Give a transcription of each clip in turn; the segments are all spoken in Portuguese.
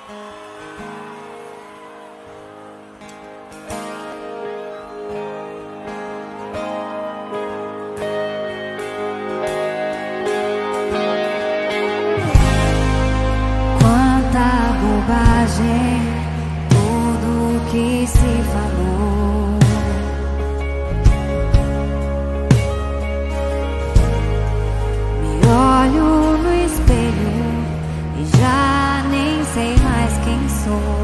Tudo que se falou, me olho no espelho e já nem sei mais quem sou.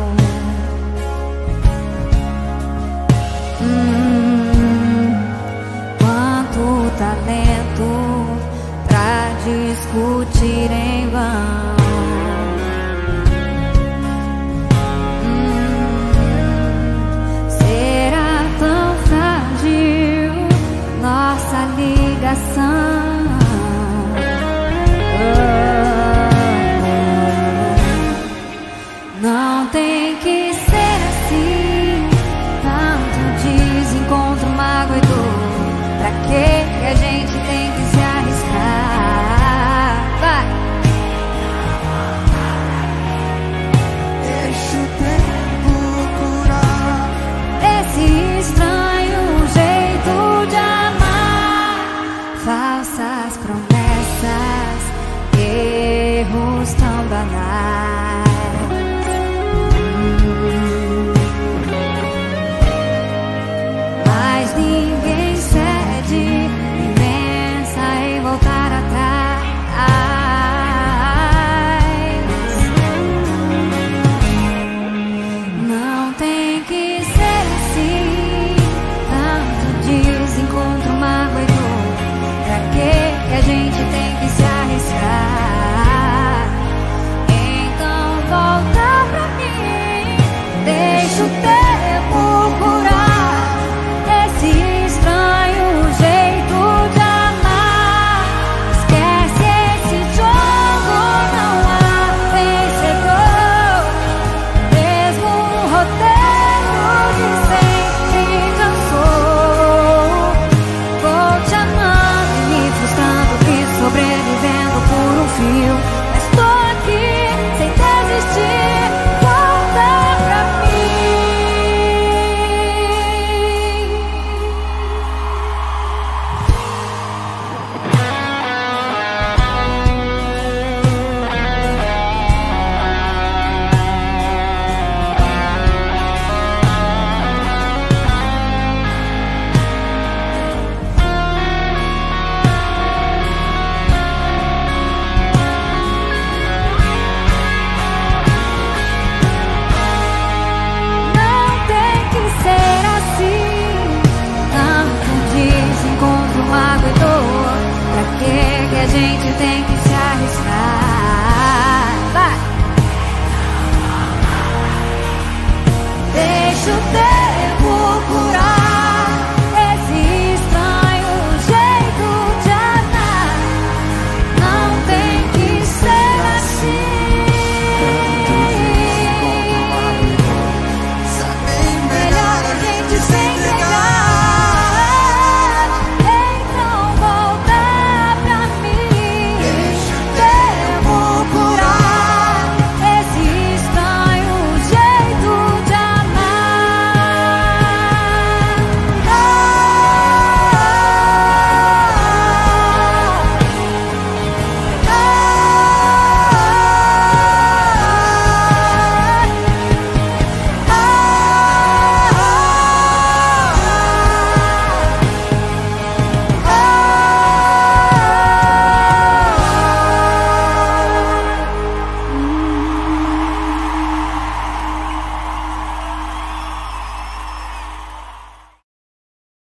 Quanto talento pra discutir em vão. Não tem que ser assim, tanto desencontro, mágoa e dor. Pra que a gente tem que se arriscar? Vai! Deixa o tempo curar esse estranho jeito de amar. Falsas promessas, erros tão banais. Mas ninguém cede, nem pensa em voltar atrás. Não tem que ser assim, tanto desencontro, mágoa e dor. Pra que a gente tem que se arriscar? Então volta pra mim, deixa o tempo curar esse estranho jeito de amar. Esquece esse jogo, não há vencedor. Mesmo o roteiro de sempre cansou. Vou te amando e me frustrando e sobrevivendo por um fio. Mas tô aqui sem desistir. Volta pra mim. Não tem que ser assim, tanto desencontro, mágoa e dor. Pra que a gente tem que